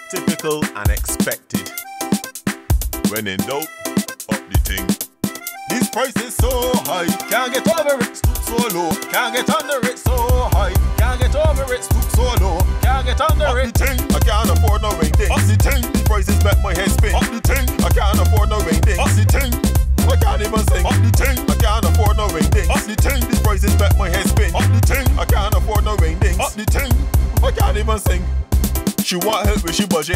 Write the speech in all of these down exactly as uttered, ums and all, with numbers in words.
typical and expected. When in doubt, up the thing. This price is so high, can't get over it, stoop so low. Can't get under it, so high, can't get over it, stoop so low. Can't get under up it. The thing, I can't afford no rain thing. Up the thing, the prices make my head spin. Up the thing, I can't afford no rain thing. Up the thing, I can't even sing. Up the thing, I can't afford no rain thing. Up the thing, the prices make my head spin. Up the thing, I can't afford no rain thing. Up the thing, I can't even sing. She want help with she budget,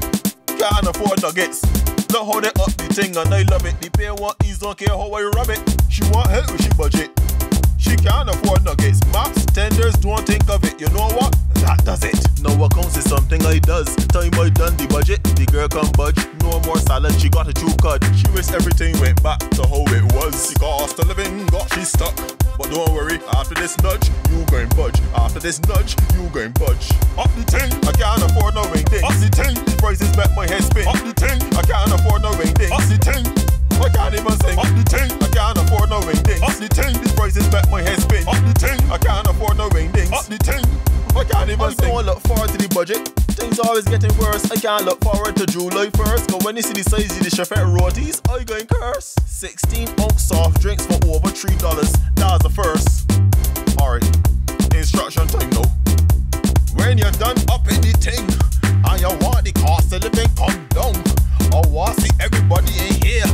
can't afford nuggets. Look how they up the thing and I love it. The pay want ease, don't care how I rub it. She want help with she budget, she can't afford nuggets. Max tenders, don't think of it. You know what? That does it. No accounts is something I does. Time I done the budget, the girl come budge. No more salad, she got a true cut. She wish everything went back to how it was. The cost of living got she stuck. But don't worry, after this nudge, you going budge. After this nudge, you going budge. Up the thing, I can't afford no rain thing. Up the thing, the prices make my head spin. Up the thing, I can't afford no rain thing. Up the thing, I can't even sing. Up the thing, I can't afford no rain thing. Up the thing, the prices make my head spin. Up the thing, I can't afford no rain thing. Up the thing, I can't even sing. I don't look forward to the budget. Things always getting worse. I can't look forward to July first. Cause when you see the size of the Chefette rotis, I going curse. sixteen ounce soft drinks for over three dollars. That's the first. Alright, instruction time now. When you're done up in the thing, and you want the cost of living come down, I want to see everybody in here.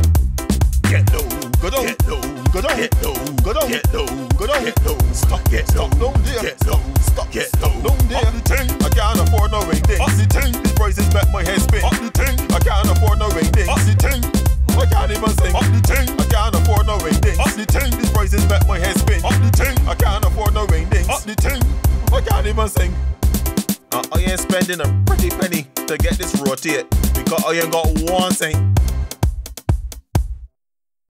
Get low, go down, get low, go down, get low, go down, get low, go down, get low, stop, get stop, down there, get low, stop, get low, down there. Up the thing, I can't afford no rain thing. Up the thing, the prices make my head spin. Up the thing, I can't afford no rain thing. Up the thing, I can't even sing. Up the thing, I can't afford no rain thing. Up the thing, the prices make my head spin. Up the thing, I can't afford no rain thing. Up the thing, I can't even sing. Uh, I ain't spending a pretty penny to get this rotate because I ain't got one thing.